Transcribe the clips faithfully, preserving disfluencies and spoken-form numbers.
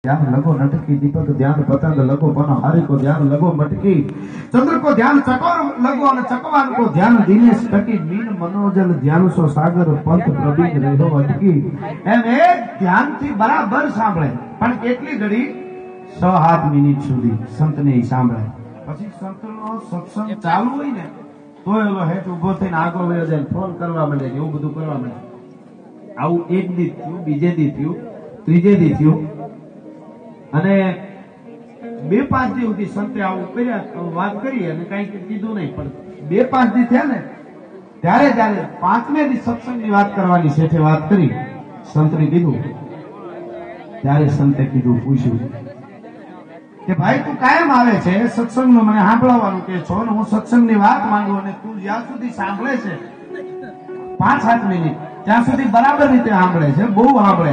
ध्यान लगो नटकी दीपक ध्यान पतंग लगो बनो हारी को ध्यान लगो मटकी चंद्र को ध्यान चकोर लगो और चकवान को ध्यान दिनेश टकी मीन मनोजल ध्यान सो सागर पंथ प्रवीण रेहो अटकी एम एक ध्यान थी बराबर सांभळे पण કેટલી ઘડી છ સાત મિનિટ સુધી સંતને સાંભળે પછી સંતનો સત્સંગ ચાલુ હોય ને તો એલો હેઠ ઉભો થઈને આગળ વયો જાય ફોન કરવા માંડે એવું બધું કરવા માંડે આવું એક દી થયું બીજે દી થયું ત્રીજે દી થયું અને બે પાંચ દી સુધી સંતે આવું કર્યા વાત કરી અને કઈ કીધું નહીં પણ બે પાંચ દી થયા ને ત્યારે ત્યારે પાંચમે દી સત્સંગની વાત કરવાની શેઠે વાત કરી સંતને કીધું ત્યારે સંતે કીધું પૂછ્યું કે ભાઈ તું કાયમ આવે છે સત્સંગનું મને સાંભળવાનું કે છો ને હું સત્સંગની વાત માંગુ અને તું જ્યાં સુધી સાંભળે છે પાંચ સાત મિનિટ ત્યાં સુધી બરાબર રીતે સાંભળે છે બહુ સાંભળે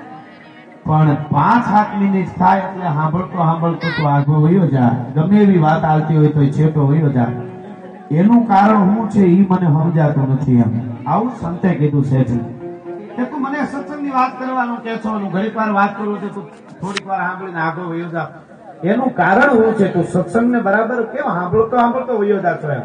પણ પાંચ સાત મિનિટ થાય એટલે સાંભળતો સાંભળતો તો આગો વયો જા ગમે એવી વાત આવતી હોય તો છેટો વયો જા એનું કારણ શું છે એ મને સમજાતું નથી એમ આવું સંતે કીધું છે કે તું મને સત્સંગની વાત કરવાનું કે છો ઘડીક વાર વાત કરું તો તું થોડીક વાર સાંભળીને આગો વયો જા એનું કારણ શું છે તું સત્સંગને બરાબર કેમ સાંભળતો સાંભળતો વયો જા છો એમ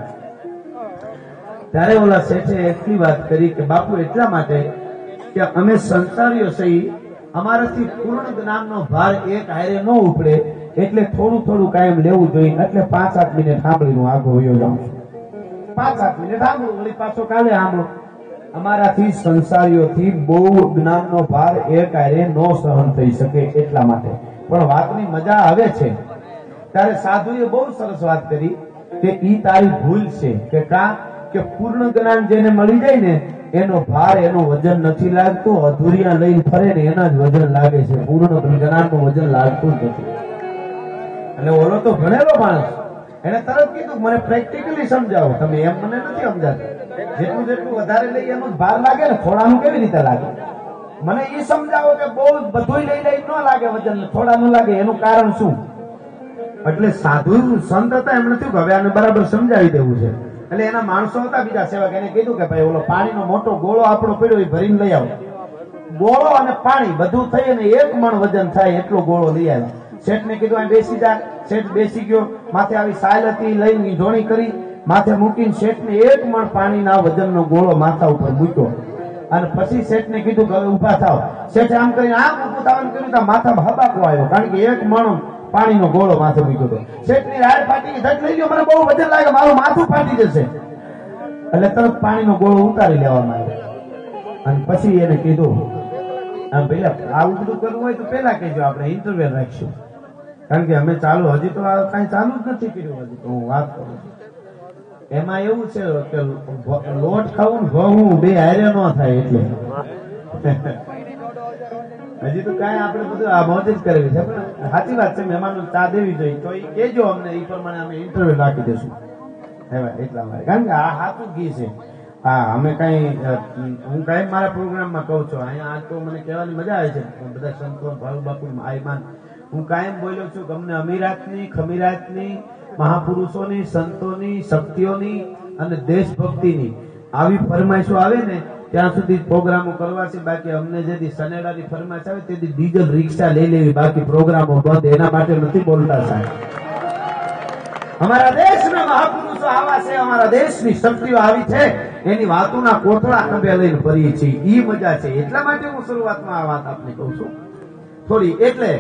ત્યારે ઓલા શેઠે એટલી વાત કરી કે બાપુ એટલા માટે કે અમે સંસારીઓ સહી અમારાથી પૂર્ણ જ્ઞાનનો ભાર એક હારે ન ઉપડે એટલે થોડું થોડું કાયમ લેવું જોઈએ એટલે પાંચ સાત મિનિટ સાંભળીને આગો વયો જાઉં છું પાંચ સાત મિનિટ સાંભળું વળી પાછો કાલે સાંભળો અમારાથી સંસારીઓથી બહુ જ્ઞાનનો ભાર એક હારે ન સહન થઈ શકે એટલા માટે પણ વાતની મજા આવે છે ત્યારે સાધુએ બહુ સરસ વાત કરી કે ઈ તારી ભૂલ છે કે કા કે પૂર્ણ જ્ઞાન જેને મળી જાય ને એનો ભાર એનું વજન નથી લાગતું અધૂરિયા લઈને ફરે ને એના જ વજન લાગે છે પૂર્ણ જ્ઞાનનું વજન લાગતું જ નથી એટલે ઓલો તો ભણેલો માણસ એને તરત કીધું મને પ્રેક્ટિકલી સમજાવો તમે એમ મને નથી સમજાતું જેટલું જેટલું વધારે લઈ એનો ભાર લાગે ને થોડાનું કેવી રીતે લાગે મને એ સમજાવો કે બહુ બધું લઈ લઈ ન લાગે વજન થોડાનું લાગે એનું કારણ શું એટલે સાધુ સંત હતા એમણે થયું કે હવે આને બરાબર સમજાવી દેવું છે એટલે એના માણસો હતા બીજા સેવક એને કીધું કે ભાઈ ઓલો પાણીનો મોટો ગોળો આપણો પડ્યો એ ભરીને લઈ આવો ગોળો અને પાણી બધું થઈ અને એક મણ વજન થાય એટલો ગોળો લઈ આવ્યો શેઠ ને કીધું બેસી જા શેઠ બેસી ગયો માથે આવી સાયલ હતી લઈને જોણી કરી માથે મૂકીને શેઠ ને એક મણ પાણીના વજનનો ગોળો માથા ઉપર મૂક્યો અને પછી શેઠ ને કીધું કે હવે ઉભા થાવ શેઠે આમ કરીને આમ ઉભું થવાનું કર્યું તો માથા હબાકો આવ્યો કારણ કે એક મણ પાણીનો ગોળો માથે મૂક્યો હતો શેઠની રાડ ફાટી ધટ લઈ ગયો મને બહુ વજન લાગે મારું માથું ફાટી જશે એટલે તરત પાણીનો ગોળો ઉતારી લેવામાં આવ્યો અને પછી એને કીધું આમ પેલા આવું બધું કરવું હોય તો પેલા કહેજો આપણે ઇન્ટરવ્યુ રાખશું કારણ કે અમે ચાલુ હજી તો કઈ ચાલુ જ નથી કર્યું હજી તો હું વાત કરું છું એમાં એવું છે કે લોટ ખાવું ને ઘઉં બે હારે ન થાય એટલે હજી તો કઈ આપણે બધું આ મોજ જ કરવી છે પણ સાચી વાત છે મહેમાનો ચા દેવી જોઈએ તો એ કેજો અમને એ પ્રમાણે અમે ઇન્ટરવ્યુ રાખી દઈશું એટલા માટે કારણ કે આ સાચું ઘી છે હા અમે કઈ હું કઈ મારા પ્રોગ્રામમાં કહું છું અહીંયા આજ તો મને કહેવાની મજા આવે છે બધા સંતો ભાવ બાપુ આઈમાન હું કાયમ બોલ્યો છું કે અમને અમીરાતની ખમીરાતની મહાપુરુષોની સંતોની શક્તિઓની અને દેશભક્તિની આવી ફરમાઈશો આવે ને ત્યાં સુધી પ્રોગ્રામો કરવા છે બાકી અમને જેથી સનેડાની ફરમાઈશ આવે તેથી ડીઝલ રિક્ષા લઈ લેવી બાકી પ્રોગ્રામો બંધ એના માટે નથી બોલતા સાહેબ અમારા દેશના મહાપુરુષો આવા છે અમારા દેશની શક્તિઓ આવી છે એની વાતોના કોથળા ખભે લઈને ફરીએ છીએ ઈ મજા છે એટલા માટે હું શરૂઆતમાં આ વાત આપને કહું છું થોડી એટલે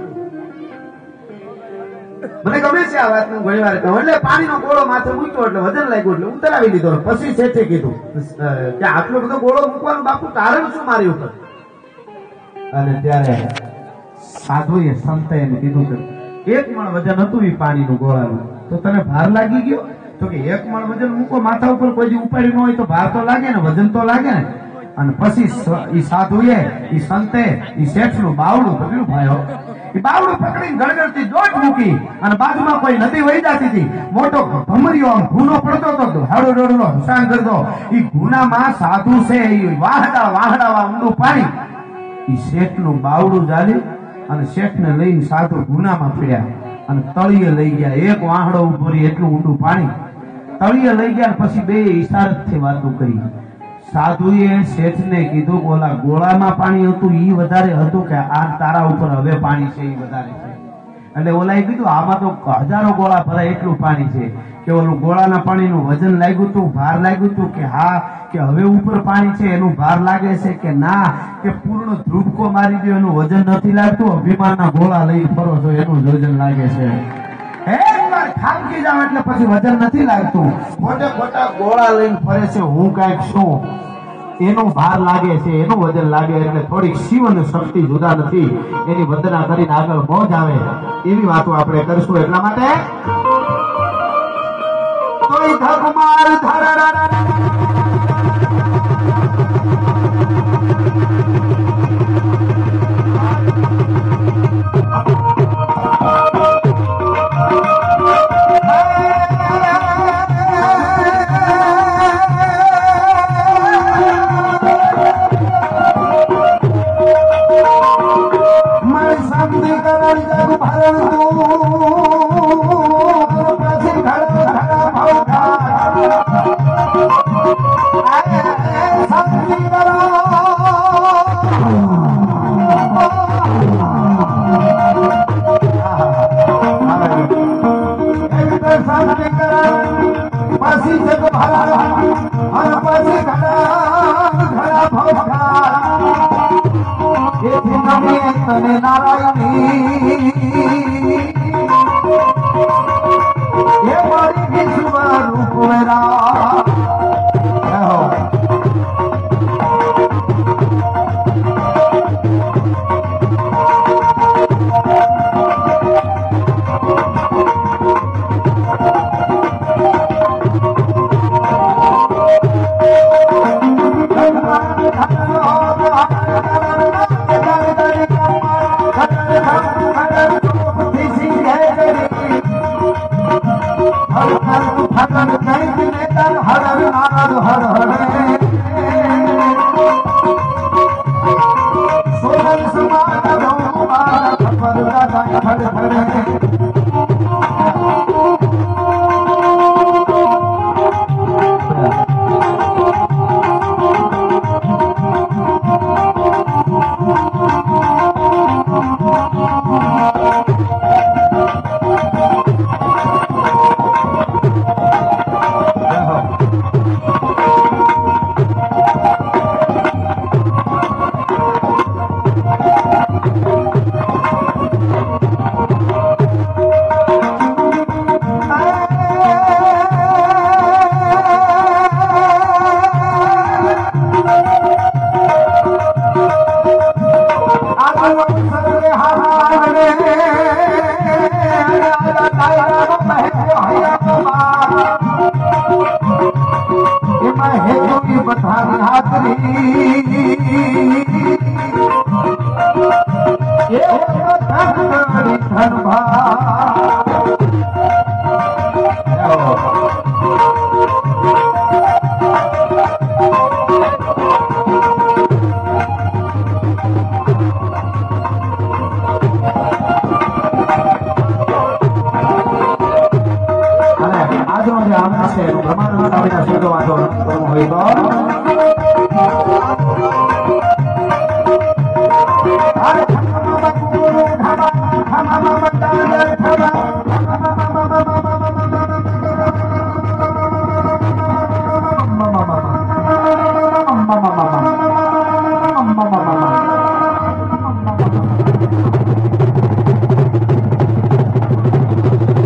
મને ગમે છે આ વાત હું ઘણી વાર કહું એટલે પાણીનો ગોળો માથે મૂક્યો એટલે વજન લાગ્યું એટલે ઉતરાવી લીધો પછી શેઠે કીધું કે આટલો બધો ગોળો મૂકવાનું બાપુ કારણ શું મારી ઉપર અને ત્યારે સાધુએ સંતે એને કીધું કે એક મણ વજન હતું એ પાણીનું ગોળાનું તો તને ભાર લાગી ગયો તો કે એક મણ વજન મૂકો માથા ઉપર કોઈ ઉપાડ્યું ન હોય તો ભાર તો લાગે ને વજન તો લાગે ને અને પછી ઈ સાધુએ ઈ સંતે ઈ શેઠનું બાવડું પકડ્યું ભાઈઓ એ બાવડું પકડીને ગળગળતી દોટ મૂકી અને બાજુમાં કોઈ નદી વહી જતી હતી મોટો ભમરીઓ આમ ભૂનો પડતો હતો હાડો ડોડો હસાન કરતો એ ગુનામાં સાધુ છે એ વાહડા વાહડા ઊંડું પાણી એ શેઠનું બાવડું જાળી અને શેઠને લઈને સાધુ ગુનામાં પીડ્યા અને તળિયે લઈ ગયા એક વાહડો ઉભો રહી એટલું ઊંડું પાણી તળિયે લઈ ગયા પછી બે ઈશારતથી વાતો કરી સાધુએ શેઠને કીધું કે ઓલા ગોળામાં પાણી હતું ઈ વધારે હતું કે આ તારા ઉપર હવે પાણી છે ઈ વધારે છે? એટલે ઓલાએ કીધું આમાં તો હજારો ગોળા ભરાય એટલું પાણી છે કે ઓલું ગોળાના પાણીનું વજન લાગ્યું હતું, ભાર લાગ્યું હતું કે હા કે હવે ઉપર પાણી છે એનું ભાર લાગે છે કે ના કે પૂર્ણ ધ્રુબકો મારી દો એનું વજન નથી લાગતું, અભિમાનના ગોળા લઈ ફરો છો એનું વજન લાગે છે? એકવાર ખામકી જાવ એટલે પછી વજન નથી લાગતું, ખોટે ખોટા ગોળા લઈને ફરે છે હું કાંઈક છું એનો ભાર લાગે છે, એનું વજન લાગે એટલે થોડીક શિવ અને શક્તિ જુદા નથી, એની વંદના કરીને આગળ મોજ આવે એવી વાતો આપણે કરીશું. એટલા માટે તોય ધગમાર ધરરા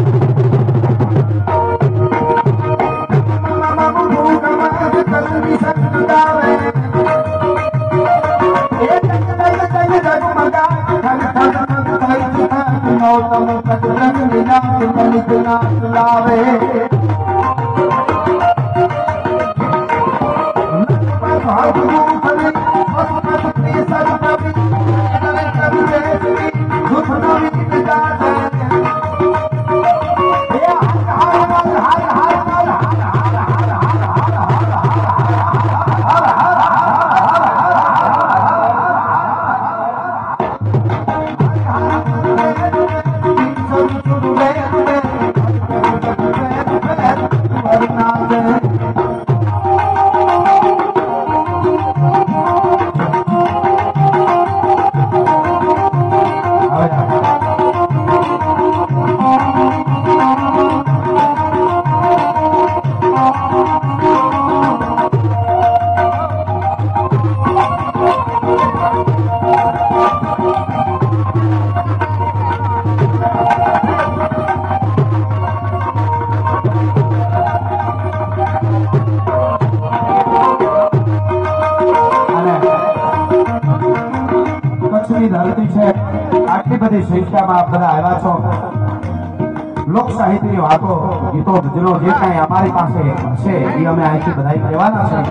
Thank you. બધી સંખ્યામાં આપ બધા આવ્યા છો. લોક સાહિત્યની વાતો, ગીતો, ભજનો જે કાંઈ અમારી પાસે છે એ અમે અહીંથી બધા કહેવાના છે.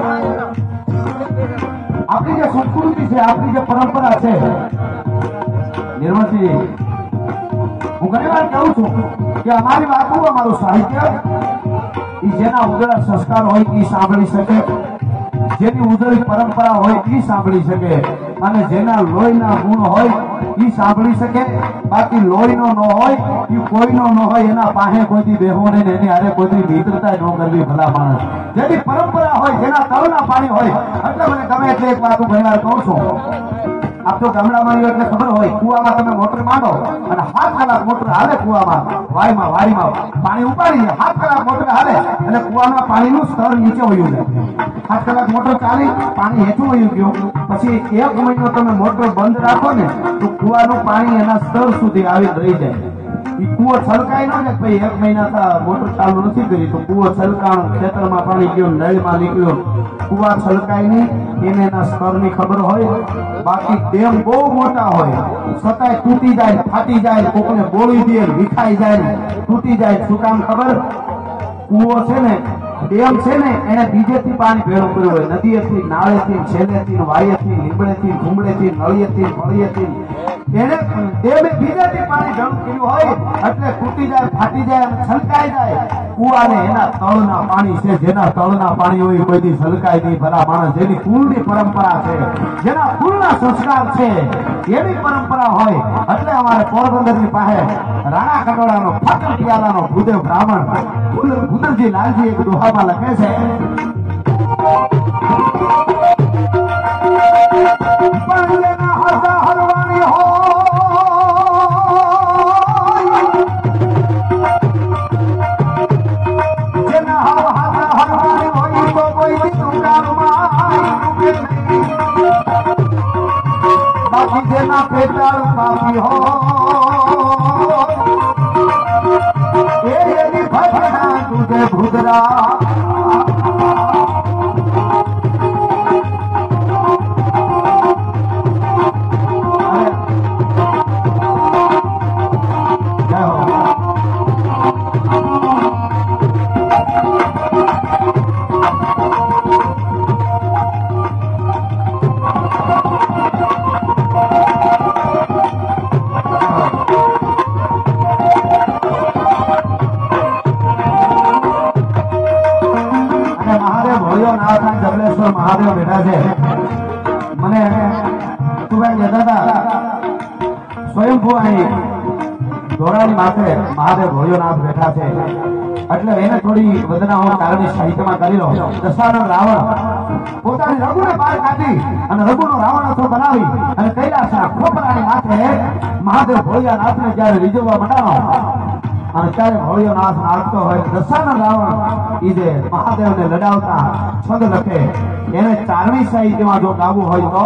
આપણી જે સંસ્કૃતિ છે, આપણી જે પરંપરા છે, નિર્મળજી, હું ઘણી વાર કહું છું કે અમારી વાતો, અમારું સાહિત્ય એ જેના ઉજળા સંસ્કાર હોય એ સાંભળી શકે, જેની ઉજળી પરંપરા હોય એ સાંભળી શકે, અને જેના લોહીના ગુણ હોય એ સાંભળી શકે. બાકી લોહીનો ન હોય એ કોઈનો ન હોય, એના પાસે કોઈથી બેહવો નહીં, એની હારે કોઈથી મિત્રતા ન કરવી. ભલા માણસ જેની પરંપરા હોય, જેના તળના પાણી હોય. એટલે મને ગમે એટલે એક વાત હું ઘણી વાર કહું છું. આપ તો ગામડામાં રહ્યો એટલે ખબર હોય, કુવામાં તમે મોટર માંડો અને સાત કલાક મોટર હાલે, કુવામાં વાયમાં વાડીમાં પાણી ઉપાડી જાય, સાત કલાક મોટર હાલે અને કુવામાં પાણીનું સ્તર નીચે વયું જાય. સાત કલાક મોટર ચાલી, પાણી હેઠું વયું ગયું, પછી એક મહિનો તમે મોટર બંધ રાખો ને તો કુવાનું પાણી એના સ્તર સુધી આવી રહી જાય. એ કુવો છલકાય ન ને ભાઈ એક મહિના મોટર ચાલુ નથી કરી તો કુવો છલકાણ, ખેતરમાં પાણી ગયું, નળીમાં નીકળ્યું, કુવા છલકાય નહીં, એને એના સ્તરની ખબર હોય. બાકી ડેમ બહુ મોટા હોય છતાંય તૂટી જાય, ફાટી જાય, કોકને બોળી દે, વિખાઈ જાય, તૂટી જાય. શું કામ ખબર? કુવો છે ને, ડેમ છે ને, એને બીજેથી પાણી ભેળું કર્યું હોય, નદીએથી, નાળેથી, છેલેથી, વાયેથી, લીમડેથી, ઘૂમડેથી, નળિયેથી, ફળિયેથી, એને ડેમે બીજેથી પાણી ભેળું કર્યું હોય એટલે તૂટી જાય, ફાટી જાય અને છલકાઈ જાય. કુવાને એના તળના પાણી છે, જેના તળના પાણી હોય કોઈથી છલકાય નહીં. ભલા માણસ, જેની કુળની પરંપરા છે, જેના કુળના સંસ્કાર છે, એની પરંપરા હોય. એટલે અમારે પોરબંદરની પાસે રાણા કટોળાનો ફાકર પિયાલાનો ભૂદેવ બ્રાહ્મણ ભૂદરજી લાલજી એક દોહામાં લખે છે, બાકી જેના પેટાળ પાપી હો એ એની ભજના તુજે ભૂદરા. મહાદેવ બેઠા છે. મને તું ભાઈ કહેતા હતા સ્વયંભૂ અહીં ધોરાની માથે મહાદેવ ભોળિયોનાથ બેઠા છે એટલે એને થોડી વદના હું કારણી સાહિત્યમાં કરી લો. દશાનંદ રાવણ પોતાની રઘુને બહાર કાઢી અને રઘુનો રાવણ અસર બનાવી અને કૈલાસના ખોપરાની માથે મહાદેવ ભોળિયાનાથને જયારે રીઝવવા મંડાણો અને ત્યારે ભોળિયોનાથ નાચતો હોય. દશાનંદ રાવણ એ જે મહાદેવને લડાવતા છંદ લખે એને ચારણી સાહિત્યમાં જો ગાવું હોય તો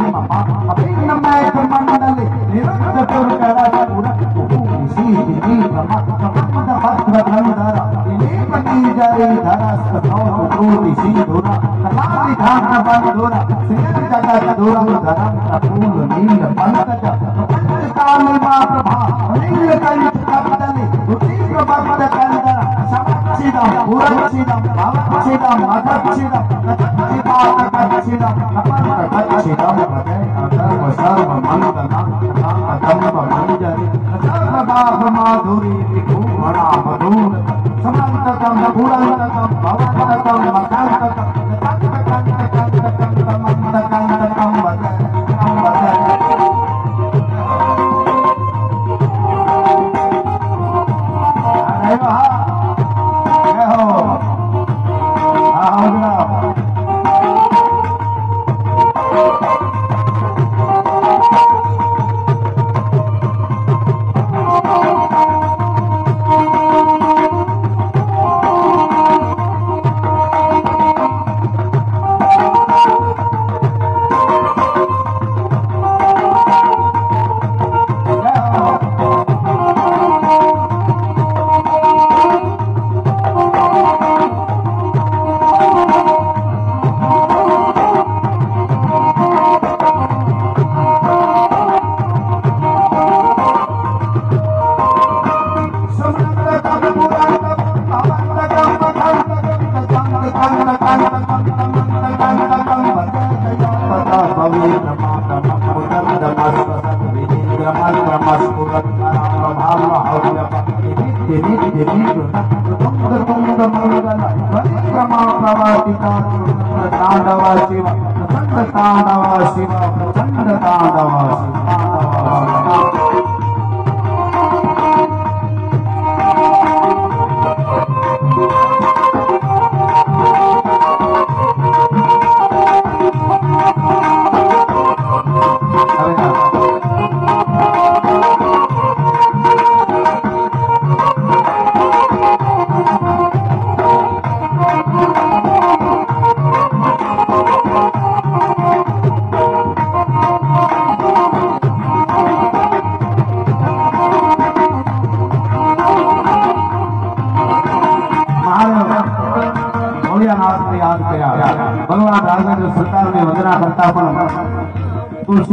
ममा अभिन्न मैक मंडले निरुद्ध पुरकरा पुरक भूमि शीत नीक मत भद्र धंधरा इलेपति जरे धरस्त भौत कोटि सिंधुरा कलादि धान बंधुरा सिंह जगत दुरम धरम प्रफुल्ल नील पंकज काल मा प्रभा नील कंठ कपदले उतीव्र बंद कंदरा समक्षिदम पुरक्षिदम भवक्षिदम मधक्षिदम कचिपात कच्छिदम कपट कच्छिदम भजय अधर्म सर्व मंगलम अधर्म मंजरी सर्व गाभ माधुरी विभूषणा मधुर समन्तकम पुरन्तकम भवन्तकम मकान्तकम तत्तकन्तकम मन्दकन्तकम भजय भजय अरे वाह जय हो आओ तांडवा शिव प्रचंड तांडवा शिव प्रचंड तांडवा भगवान राघवेंद्र सरकार ने वंदना करता पण तुलसी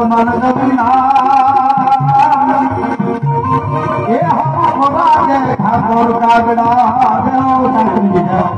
मन जबिना ए हम बाजे ठाकुर कागड़ा देव ठाकुर जी ने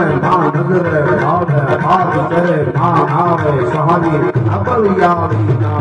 Hallelujah.